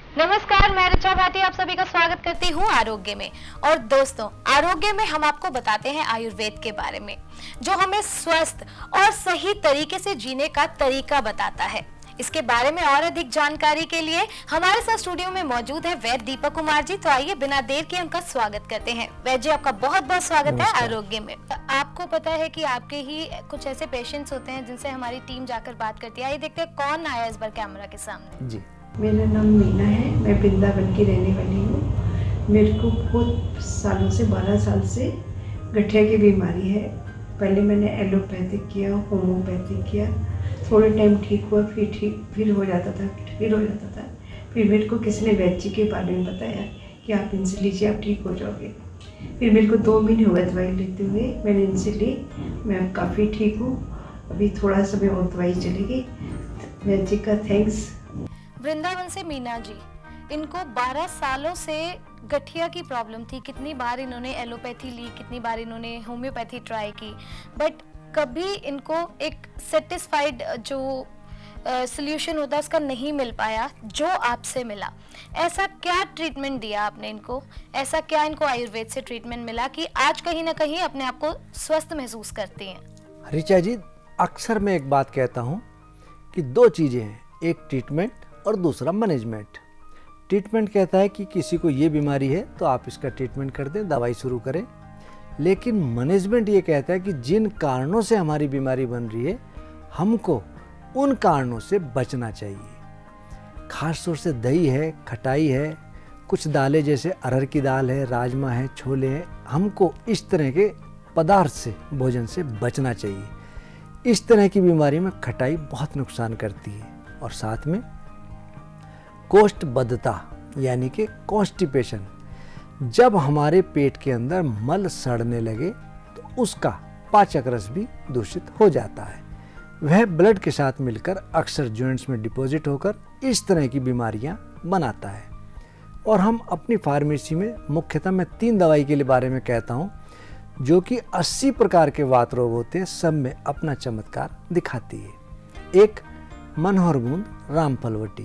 नमस्कार, मैं ऋचा भाटी आप सभी का स्वागत करती हूँ आरोग्य में। और दोस्तों, आरोग्य में हम आपको बताते हैं आयुर्वेद के बारे में, जो हमें स्वस्थ और सही तरीके से जीने का तरीका बताता है। इसके बारे में और अधिक जानकारी के लिए हमारे साथ स्टूडियो में मौजूद है वैद्य दीपक कुमार जी। तो आइए बिना देर के उनका स्वागत करते हैं। वैद्य जी, आपका बहुत बहुत स्वागत है आरोग्य में। आपको पता है कि आपके ही कुछ ऐसे पेशेंट्स होते हैं जिनसे हमारी टीम जाकर बात करती है। आइए देखते हैं कौन आया इस बार कैमरा के सामने। जी, मेरा नाम मीना है, मैं वृंदावन की रहने वाली हूँ। मेरे को बहुत सालों से 12 साल से गठिया की बीमारी है। पहले मैंने एलोपैथिक किया, होम्योपैथिक किया, थोड़े टाइम ठीक हुआ, फिर हो जाता था, फिर मेरे को किसी ने वैद्य जी के बारे में बताया कि आप इनसे लीजिए, आप ठीक हो जाओगे। फिर मेरे को 2 महीने हुए दवाई लेते हुए, मैंने इनसे ली, मैं अब काफ़ी ठीक हूँ। अभी थोड़ा समय और दवाई चलेगी। वैद्य जी का थैंक्स। वृंदावन से मीना जी, इनको 12 सालों से गठिया की प्रॉब्लम थी। कितनी बार इन्होंने एलोपैथी ली, कितनी बार इन्होंने होम्योपैथी ट्राई की, बट कभी इनको एक सेटिस्फाइड जो सॉल्यूशन होता है उसका नहीं मिल पाया जो आपसे मिला। ऐसा क्या ट्रीटमेंट दिया आपने इनको, ऐसा क्या इनको आयुर्वेद से ट्रीटमेंट मिला कि आज कहीं ना कहीं अपने आप को स्वस्थ महसूस करती हैं? ऋचा जी, अक्सर मैं एक बात कहता हूँ कि 2 चीज़ें हैं, एक ट्रीटमेंट और दूसरा मैनेजमेंट। ट्रीटमेंट कहता है कि किसी को ये बीमारी है तो आप इसका ट्रीटमेंट कर दें, दवाई शुरू करें। लेकिन मैनेजमेंट ये कहता है कि जिन कारणों से हमारी बीमारी बन रही है, हमको उन कारणों से बचना चाहिए। खास तौर से दही है, खटाई है, कुछ दालें जैसे अरहर की दाल है, राजमा है, छोले हैं, हमको इस तरह के पदार्थ से, भोजन से बचना चाहिए। इस तरह की बीमारी में खटाई बहुत नुकसान करती है। और साथ में कोष्ठबद्धता यानी कि कॉन्स्टिपेशन, जब हमारे पेट के अंदर मल सड़ने लगे तो उसका पाचक रस भी दूषित हो जाता है। वह ब्लड के साथ मिलकर अक्सर जॉइंट्स में डिपॉजिट होकर इस तरह की बीमारियां बनाता है। और हम अपनी फार्मेसी में मुख्यतः मैं 3 दवाई के लिए बारे में कहता हूं, जो कि 80 प्रकार के वात रोग होते हैं, सब में अपना चमत्कार दिखाती है। एक मनोहर गूंद रामफलवटी,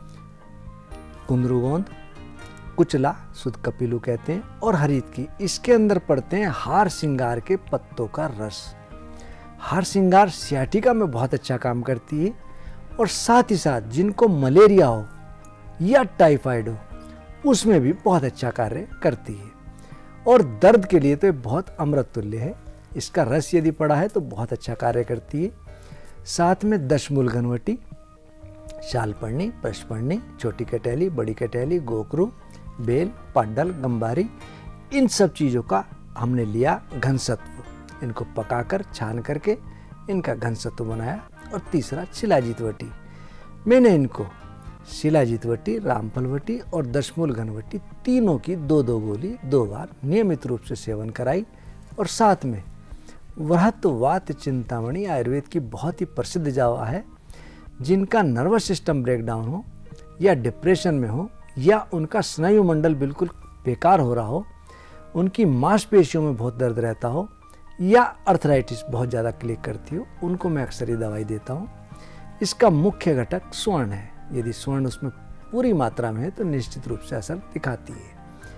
कुंदरुगोंद, कुचला शुद्ध कपिलू कहते हैं, और हरीत की। इसके अंदर पड़ते हैं हार सिंगार के पत्तों का रस। हार सिंगार सियाटिका में बहुत अच्छा काम करती है, और साथ ही साथ जिनको मलेरिया हो या टाइफाइड हो उसमें भी बहुत अच्छा कार्य करती है। और दर्द के लिए तो बहुत अमृत तुल्य है। इसका रस यदि पड़ा है तो बहुत अच्छा कार्य करती है। साथ में दशमूल घनवटी, शालपर्णी, पृष्ठपर्णी, छोटी कटहली, बड़ी कटहली, गोकरू, बेल, पाडल, गंबारी, इन सब चीज़ों का हमने लिया घनसत्व। इनको पकाकर छान करके इनका घनसत्व बनाया। और तीसरा शिलाजीतवटी, मैंने इनको शिलाजीतवटी, रामफलवटी और दशमूल घनवटी तीनों की 2-2 गोली 2 बार नियमित रूप से सेवन कराई। और साथ में वृहत वात चिंतामणि आयुर्वेद की बहुत ही प्रसिद्ध दवा है। जिनका नर्वस सिस्टम ब्रेकडाउन हो या डिप्रेशन में हो या उनका स्नायु मंडल बिल्कुल बेकार हो रहा हो, उनकी मांसपेशियों में बहुत दर्द रहता हो या अर्थराइटिस बहुत ज़्यादा क्लिक करती हो, उनको मैं अक्सर ये दवाई देता हूँ। इसका मुख्य घटक स्वर्ण है। यदि स्वर्ण उसमें पूरी मात्रा में है तो निश्चित रूप से असर दिखाती है।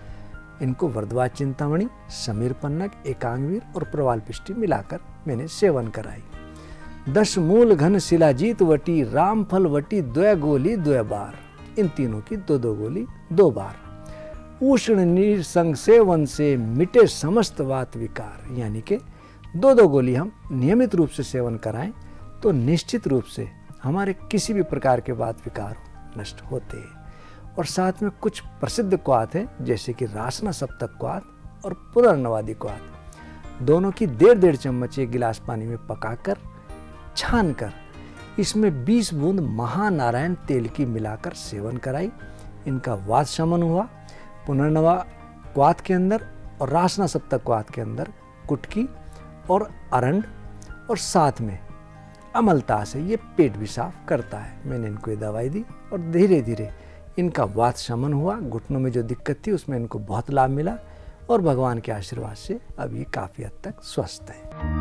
इनको वर्धवात चिंतामणि, समीर पन्नग, एकांगवीर और प्रवाल पिष्टी मिलाकर मैंने सेवन कराई। 10 मूल घन शिलाजीत वटी रामफल वटी 2 गोली 2 बार, इन तीनों की 2-2 गोली 2 बार। उष्ण नीर संग सेवन से मिटे समस्त वात विकार, यानी कि 2-2 गोली हम नियमित रूप से सेवन कराएं तो निश्चित रूप से हमारे किसी भी प्रकार के वात विकार नष्ट होते हैं। और साथ में कुछ प्रसिद्ध क्वाथ हैं, जैसे कि रासना सप्तक क्वाथ और पुनर्नवादी क्वाथ, दोनों की 1.5 चम्मच 1 गिलास पानी में पकाकर छानकर इसमें 20 बूंद महानारायण तेल की मिलाकर सेवन कराई। इनका वात शमन हुआ। पुनर्नवा क्वाथ के अंदर और रासना सप्तक क्वाथ के अंदर कुटकी और अरंड और साथ में अमलता से ये पेट भी साफ करता है। मैंने इनको ये दवाई दी और धीरे धीरे इनका वात शमन हुआ। घुटनों में जो दिक्कत थी उसमें इनको बहुत लाभ मिला और भगवान के आशीर्वाद से अब ये काफ़ी हद तक स्वस्थ है।